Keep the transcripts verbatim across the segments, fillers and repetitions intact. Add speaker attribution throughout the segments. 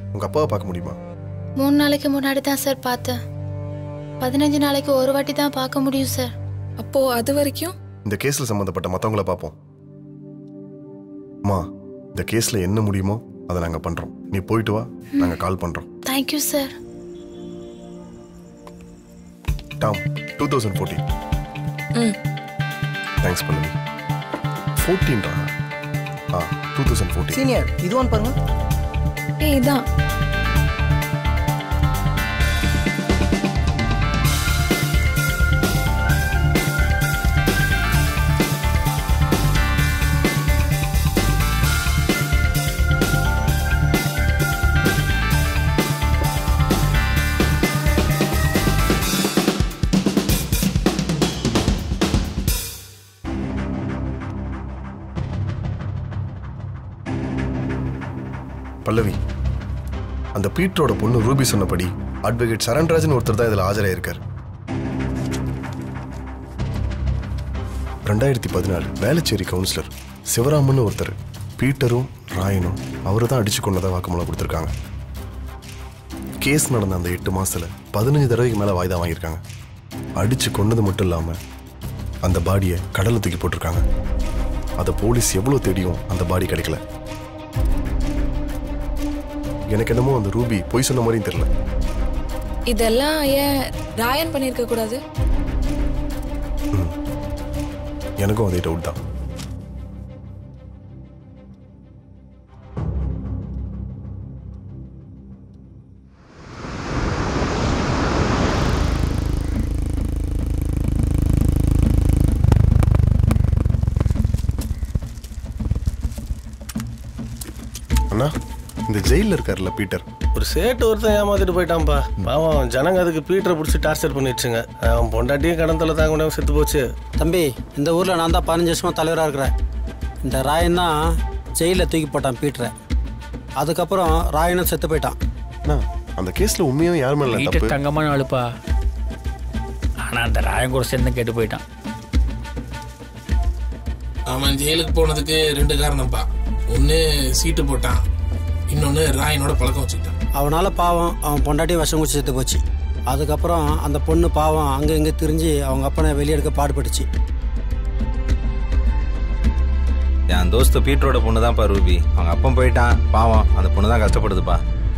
Speaker 1: உங்க அப்பாவை பார்க்க முடியுமா?
Speaker 2: மூணு நாளைக்கு முன்னாடி தான் சார் பார்த்தேன். பதினஞ்சு நாளைக்கு ஒரு வாட்டி தான் பார்க்க முடியும் சார்.
Speaker 3: அப்போ அது வரைக்கும்
Speaker 1: இந்த கேஸ்ல சம்பந்தப்பட்ட மத்தவங்கள பார்ப்போம். அம்மா, இந்த கேஸ்ல என்ன முடியுமோ அதை நாங்க பண்றோம். நீ போயிட்டு வா, நாங்க கால் பண்றோம்.
Speaker 2: Thank you sir.
Speaker 1: டாம் டூ தௌசண்ட் ஃபோர்டீன்.
Speaker 3: ம்
Speaker 1: தேங்க்ஸ் பல்லவி. ஃபோர்டீன் ரா ஆ டூ தௌசண்ட் ஃபோர்டீன்.
Speaker 4: சீனியர் இது ஒன் பாருங்க.
Speaker 3: ஏய் இதான்.
Speaker 1: பல்லவி, அந்த பீட்டரோட பொண்ணு ரூபி சொன்னபடி அட்வொகேட் சரண்ராஜன் ஒருத்தர் தான் இதுல ஆஜராயிருக்கார். ரெண்டாயிரத்தி பதினாலு வேளச்சேரி கவுன்சிலர் சிவராமன் ஒருத்தர் பீட்டரும் ராயனும் அவரை தான் அடிச்சு கொண்டதா வாக்குமூலம் கொடுத்துருக்காங்க. கேஸ் நடந்த அந்த எட்டு மாசத்துல பதினஞ்சு தடவைக்கு மேல வாய்தா வாங்கியிருக்காங்க. அடிச்சு கொண்டது மட்டும் இல்லாம அந்த பாடியை கடல்ல தூக்கி போட்டிருக்காங்க. அதை போலீஸ் எவ்வளவு தேடியும் அந்த பாடி கிடைக்கல. எனக்கு என்னமோ அந்த ரூபி போய் சொன்ன மாதிரியும் தெரியல.
Speaker 3: இதெல்லாம் ஏன் ராயன் பண்ணிருக்க கூடாது?
Speaker 1: எனக்கும் அதே டவுட் தான். அண்ணா, இந்த ஜெயில இருக்காருல்ல பீட்டர்,
Speaker 5: ஒரு சேட்டு ஒருத்தன் ஏமாத்திட்டு போயிட்டான்ப்பா. பாவம் ஜனங்க அதுக்கு பீட்டரை பிடிச்சி டார்ச்சர் பண்ணிடுச்சுங்க. அவன் பொண்டாட்டியும் கடன் தொலை தாங்க முடியாம செத்து போச்சு.
Speaker 4: தம்பி, இந்த ஊரில் நான் தான் பதினஞ்சு வருஷமாக தலைவராக இருக்கிறேன். இந்த ராயன் தான் ஜெயிலில் தூக்கி போட்டான் பீட்டரை. அதுக்கப்புறம் ராயனும் செத்து போயிட்டான்.
Speaker 1: அந்த கேஸ்ல உண்மையும் யார் மேல தப்பு?
Speaker 6: தங்கமான ஆளுப்பா. ஆனா அந்த ராயன் கூட சேர்ந்து கேட்டு போயிட்டான்.
Speaker 7: அவன் ஜெயிலுக்கு போனதுக்கு ரெண்டு காரணம்ப்பா. ஒன்னு சீட்டு போட்டான், இன்னொன்னு ராயனோட பழக்கம் வச்சுக்கிட்டான்.
Speaker 4: அவனால பாவம் அவன் பொண்டாட்டி விஷம் குச்சி செத்து போச்சு. அதுக்கப்புறம் அந்த பொண்ணு பாவம் அங்கே இங்கே திரிஞ்சு அவங்க அப்பனை வெளியெடுக்க பாடுபட்டுச்சு.
Speaker 8: என் தோஸ்து பீட்டரோட பொண்ணு தான்ப்பா ரூபி. அவங்க அப்பன் போயிட்டான், பாவம் அந்த பொண்ணு தான் கஷ்டப்படுதுப்பா.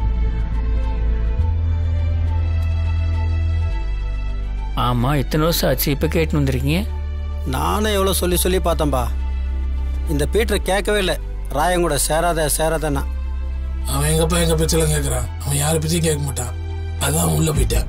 Speaker 6: ஆமா, இத்தனை வருஷம் ஆச்சு, இப்ப கேட்டு வந்திருக்கீங்க.
Speaker 4: நானும் எவ்வளோ சொல்லி சொல்லி பார்த்தேன்பா. இந்த பீட்டரை கேட்கவே இல்லை. ராயன் கூட சேராத சேராதண்ணா.
Speaker 7: அவன் எங்கப்பா எங்க பேச்செல்லாம் கேட்கறான். அவன் யாரை பத்தியும் கேட்க மாட்டான். அதான் உள்ள போயிட்டான்.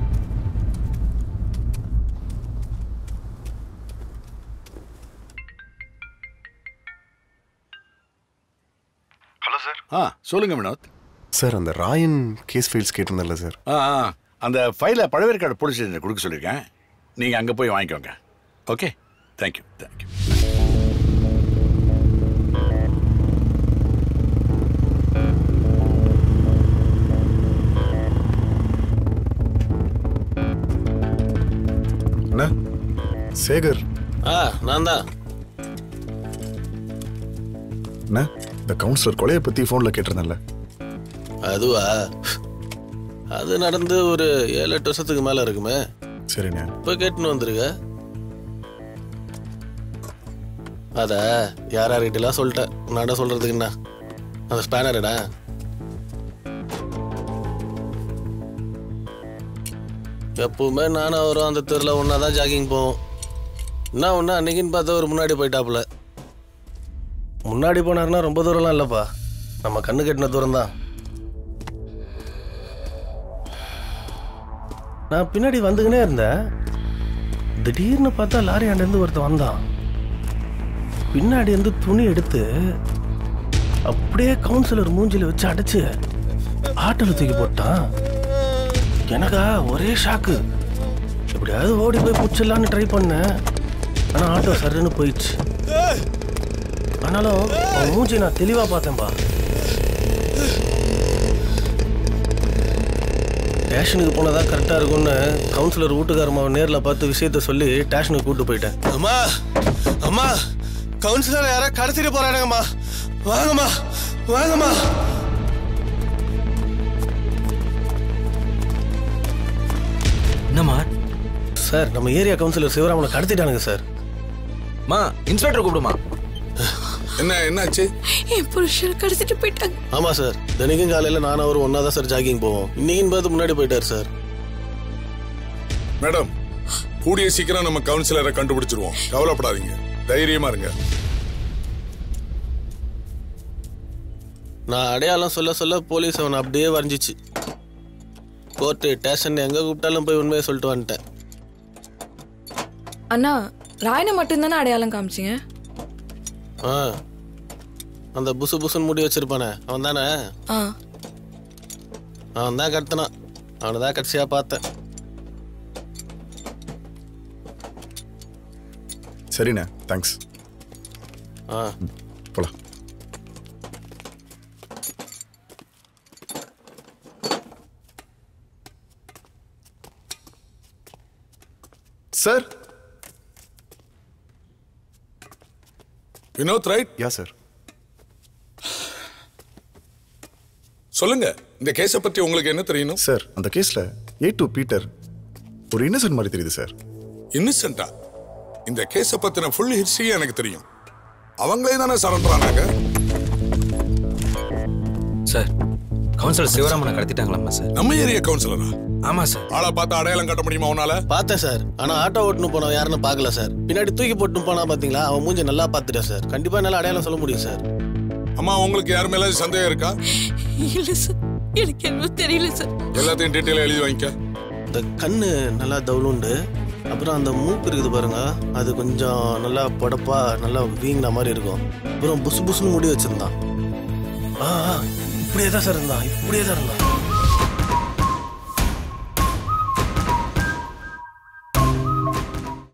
Speaker 1: Hello sir.
Speaker 9: ஆ சொல்லுங்க வினோத்.
Speaker 1: சார், அந்த ராயன் கேஸ் ஃபைல்ஸ் கேட்டிருந்தேன்ல சார்.
Speaker 9: ஆ அந்த ஃபைலை பழவேற்காடு போலீஸ் ஸ்டேஷன் கொடுக்க சொல்லியிருக்கேன். நீங்கள் அங்கே போய் வாங்கிக்கோங்க. Okay, thank you thank you.
Speaker 1: அண்ணா, சேகர்.
Speaker 5: ஆ நான் தான்.
Speaker 1: அண்ணா, இந்த கவுன்சிலர் கொலையை பத்தி போன்ல கேட்டிருந்தேன்ல.
Speaker 5: அதுவா? அது நடந்து ஒரு ஏழு எட்டு வருஷத்துக்கு மேல இருக்குமே.
Speaker 1: சரிண்ணா.
Speaker 5: இப்போ கேட்டுன்னு வந்துருக்க. அத யார் யார்கிட்டலாம் சொல்லிட்டேன். நான் சொல்றதுக்கு என்ன, அந்த ஸ்பேனர்டா. எப்பவுமே நானும் அவரும் அந்த தெருவில் ஒன்றா தான் ஜாக்கிங் போவோம். என்ன ஒன்று அன்னைக்குன்னு பார்த்தா ஒரு முன்னாடி போயிட்டாப்புல. முன்னாடி போனாருன்னா ரொம்ப தூரம்லாம் இல்லைப்பா, நம்ம கண்ணு கட்டின தூரம் தான். நான் பின்னாடி வந்துக்கினே இருந்தேன். திடீர்னு பார்த்தா லாரி ஆண்டேருந்து ஒருத்தன் வந்தான். பின்னாடி இருந்து துணி எடுத்து அப்படியே கவுன்சிலர் மூஞ்சில வச்சு அடைச்சு ஆட்டோல தூக்கி போட்டான். எனக்கா ஒரே ஷாக்கு. எப்படியாவது ஓடி போய் பிடிச்சிடலான்னு ட்ரை பண்ணேன். ஆனால் ஆட்டோ சர்ன்னு போயிடுச்சு. ஆனாலும் அவன் மூஞ்சி நான் தெளிவாக பார்த்தேன்பா. ஸ்டேஷனுக்கு போனதான் கரெக்டாக இருக்கும்னு கவுன்சிலர் வீட்டுக்காரம்மாவை நேரில் பார்த்து விஷயத்த சொல்லி ஸ்டேஷனுக்கு கூப்பிட்டு போயிட்டேன். அம்மா அம்மா, கவுன்சிலர் யாரா கடத்திட்டு போறானுங்கம்மா, வாங்கம்மா வாங்கம்மா. சார் நம்ம ஏரியா கவுன்சிலர் சிவராமனை கடத்திட்டானுங்க சார்.
Speaker 8: மா இன்ஸ்பெக்டர் கூப்பிடுமா.
Speaker 10: என்ன என்னாச்சு?
Speaker 3: என் புருஷன் கடத்திட்டு போயிட்டாங்க.
Speaker 5: ஆமா சார், தினைக்கும் காலையில நானும் அவரும் ஒன்னா தான் சார் ஜாகிங் போவோம். இன்னைக்கு பார்த்து முன்னாடி போயிட்டார் சார்.
Speaker 10: மேடம், கூடிய சீக்கிரம் நம்ம கவுன்சிலரை கண்டுபிடிச்சிருவோம், கவலைப்படாதீங்க, தைரியமா இருங்க.
Speaker 5: நான் அடையாளம் சொல்ல சொல்ல போலீஸ் அவனை அப்படியே வரைஞ்சிச்சு. கோர்ட்டு ஸ்டேஷன் எங்க கூப்பிட்டாலும் போய் உண்மையை சொல்லிட்டு வந்துட்டேன்.
Speaker 3: அண்ணா, ராயனை மட்டும்தானே அடையாளம் காமிச்சிங்க?
Speaker 5: ஆ, அந்த புசு புசுன்னு முடி வச்சிருப்பானே அவன் தானே?
Speaker 3: ஆ,
Speaker 5: அவன் தான் கடத்தினான். அவனை தான் கடைசியா பார்த்தேன்.
Speaker 1: சரிண்ணே, தேங்க்ஸ்.
Speaker 5: ஆ,
Speaker 1: போலாம். Sir.
Speaker 10: Vinod right?
Speaker 1: Yeah sir.
Speaker 10: சொல்லுங்க, இந்த கேஸை பத்தி உங்களுக்கு என்ன தெரியணும்?
Speaker 1: சார், அந்த கேஸ்ல ஏ டூ பீட்டர் ஒரு இன்னசென்ட் மாதிரி தெரியுது சார்.
Speaker 10: இன்னசென்ட்டா? இந்த கேஸை பத்தின ஃபுல் ஹிஸ்டரி எனக்கு தெரியும். அவங்களே தானே சரண்டர் ஆனாங்க.
Speaker 8: சார், கவுன்சிலர் சிவராமனை கடத்திட்டாங்களாமா சார்.
Speaker 10: நம்ம ஏரியா கவுன்சிலரா?
Speaker 8: ஆமா சார்.
Speaker 10: ஆளை பார்த்து அடையாளம் கட்ட முடியுமா உன்னால?
Speaker 5: பார்த்தேன் சார், ஆனா ஆட்டோ ஓட்டுன்னு போனவன் யாருன்னு பார்க்கல சார். பின்னாடி தூக்கி போட்டுன்னு போனா பாத்தீங்களா, அவன் மூஞ்சி நல்லா பார்த்துட்டேன் சார். கண்டிப்பா என்னால அடையாளம் சொல்ல முடியும் சார்.
Speaker 10: அம்மா, உங்களுக்கு யார் மேல சந்தேகம் இருக்கா?
Speaker 3: இல்ல சார், எனக்கு என்ன தெரியல சார்.
Speaker 10: எல்லாத்தையும் டீட்டெயிலா எழுதி வாங்கிக்க.
Speaker 5: இந்த கண்ணு நல்லா தவுளுண்டு, அப்புறம் அந்த மூக்கு இருக்குது பாருங்க, அது கொஞ்சம் நல்லா பொடப்பா நல்லா வீங்கின மாதிரி இருக்கும். அப்புறம் புசு புசுன்னு முடி வச்சிருந்தான். ஆ, இப்படியே தான் சார் இருந்தான், இப்படியே தான் இருந்தான்.